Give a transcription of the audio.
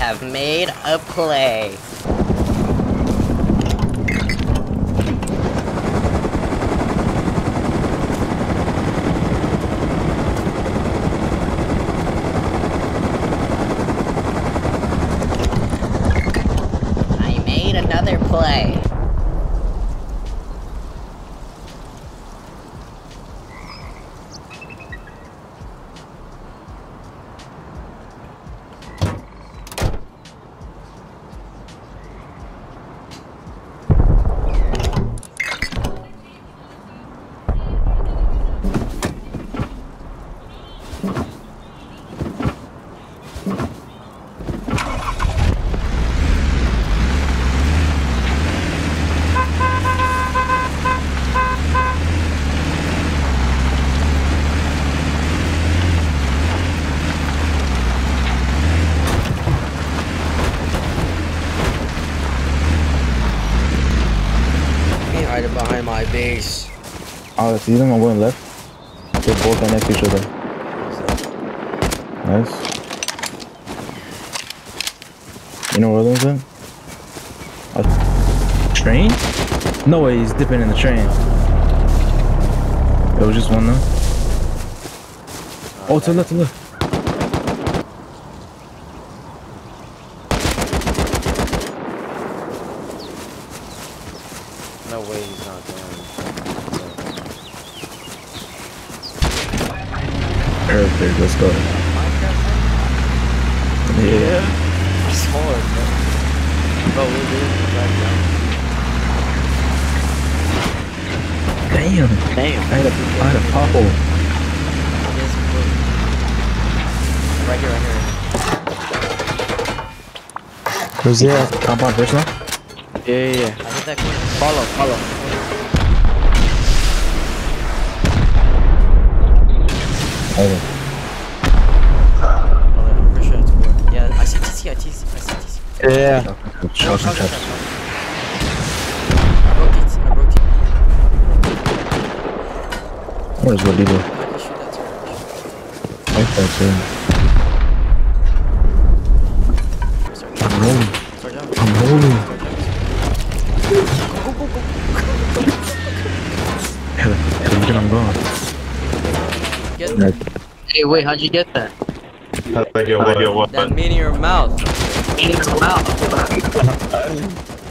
have made a play. I made another play. Hiding behind my base. Oh, I see them. I'm going left. They're both right next to each other. Nice. You know where those at? Train? No way, he's dipping in the train. It was just one though. Oh, to the left, to the left. No way he's not going. Perfect, let's go. Yeah. It's hard, bro. Bro, we're doing right now. Damn. I had a popple. Right here, Where's he at? Compound first now? Yeah. I hit that corner. Follow. Hold on. I'm pretty sure it's four. Yeah, I see TC. Yeah. I broke TC. Where's what do you do? I can shoot that turret. Like that too. I'm rolling. Hell, I'm gone. Get that. Hey, wait, how'd you get that? That meat in your mouth. In your mouth.